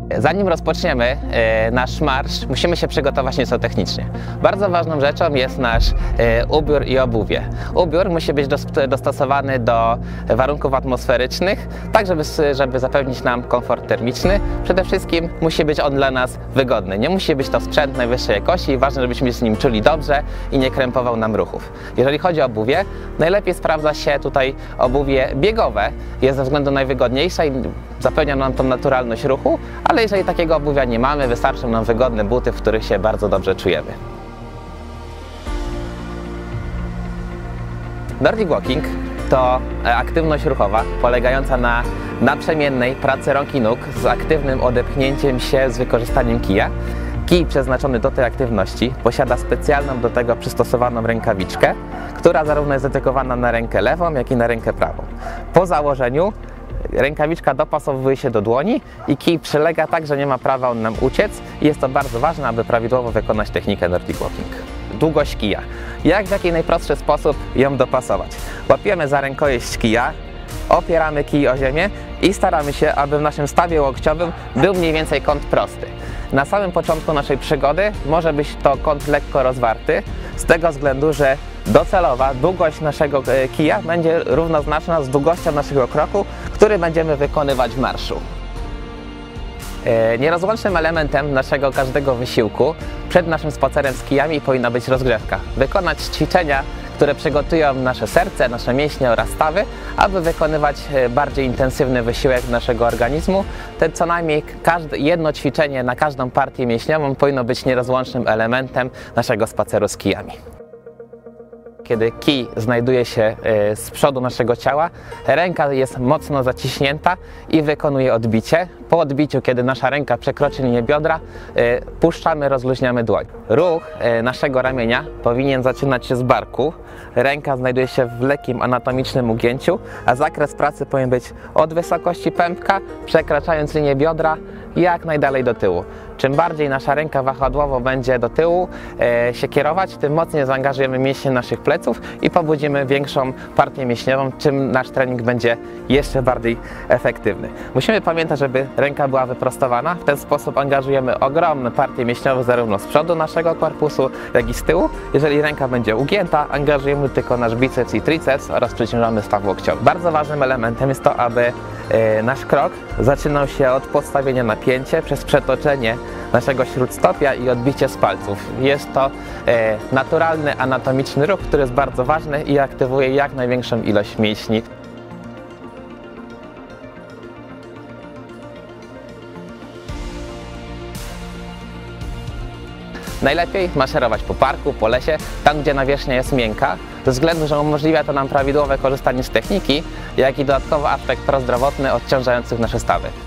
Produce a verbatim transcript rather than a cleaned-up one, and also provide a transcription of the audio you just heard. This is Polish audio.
Zanim rozpoczniemy e, nasz marsz, musimy się przygotować nieco technicznie. Bardzo ważną rzeczą jest nasz e, ubiór i obuwie. Ubiór musi być dos dostosowany do warunków atmosferycznych, tak żeby, żeby zapewnić nam komfort termiczny. Przede wszystkim musi być on dla nas wygodny. Nie musi być to sprzęt najwyższej jakości i ważne, żebyśmy się z nim czuli dobrze i nie krępował nam ruchów. Jeżeli chodzi o obuwie, najlepiej sprawdza się tutaj obuwie biegowe. Jest ze względu najwygodniejsze i zapewnia nam tą naturalność ruchu, ale jeżeli takiego obuwia nie mamy, wystarczą nam wygodne buty, w których się bardzo dobrze czujemy. Nordic Walking to aktywność ruchowa polegająca na naprzemiennej pracy rąk i nóg z aktywnym odepchnięciem się z wykorzystaniem kija. Kij przeznaczony do tej aktywności posiada specjalną do tego przystosowaną rękawiczkę, która zarówno jest dedykowana na rękę lewą, jak i na rękę prawą. Po założeniu rękawiczka dopasowuje się do dłoni i kij przylega tak, że nie ma prawa on nam uciec. Jest to bardzo ważne, aby prawidłowo wykonać technikę Nordic Walking. Długość kija. Jak w jaki najprostszy sposób ją dopasować? Łapiemy za rękojeść kija, opieramy kij o ziemię i staramy się, aby w naszym stawie łokciowym był mniej więcej kąt prosty. Na samym początku naszej przygody może być to kąt lekko rozwarty, z tego względu, że docelowa długość naszego kija będzie równoznaczna z długością naszego kroku, który będziemy wykonywać w marszu. Nierozłącznym elementem naszego każdego wysiłku przed naszym spacerem z kijami powinna być rozgrzewka. Wykonać ćwiczenia, które przygotują nasze serce, nasze mięśnie oraz stawy, aby wykonywać bardziej intensywny wysiłek naszego organizmu. Te co najmniej każde, jedno ćwiczenie na każdą partię mięśniową powinno być nierozłącznym elementem naszego spaceru z kijami. Kiedy kij znajduje się z przodu naszego ciała, ręka jest mocno zaciśnięta i wykonuje odbicie. Po odbiciu, kiedy nasza ręka przekroczy linię biodra, puszczamy, rozluźniamy dłoń. Ruch naszego ramienia powinien zaczynać się z barku. Ręka znajduje się w lekkim anatomicznym ugięciu, a zakres pracy powinien być od wysokości pępka, przekraczając linię biodra, jak najdalej do tyłu. Czym bardziej nasza ręka wahadłowo będzie do tyłu e, się kierować, tym mocniej zaangażujemy mięśnie naszych pleców i pobudzimy większą partię mięśniową, czym nasz trening będzie jeszcze bardziej efektywny. Musimy pamiętać, żeby ręka była wyprostowana. W ten sposób angażujemy ogromne partie mięśniowe zarówno z przodu naszego korpusu, jak i z tyłu. Jeżeli ręka będzie ugięta, angażujemy tylko nasz biceps i triceps oraz przeciążamy staw łokciowy. Bardzo ważnym elementem jest to, aby e, nasz krok zaczynał się od podstawienia na pięcie przez przetoczenie naszego śródstopia i odbicie z palców. Jest to e, naturalny, anatomiczny ruch, który jest bardzo ważny i aktywuje jak największą ilość mięśni. Najlepiej maszerować po parku, po lesie, tam gdzie nawierzchnia jest miękka, ze względu, że umożliwia to nam prawidłowe korzystanie z techniki, jak i dodatkowo aspekt prozdrowotny odciążających nasze stawy.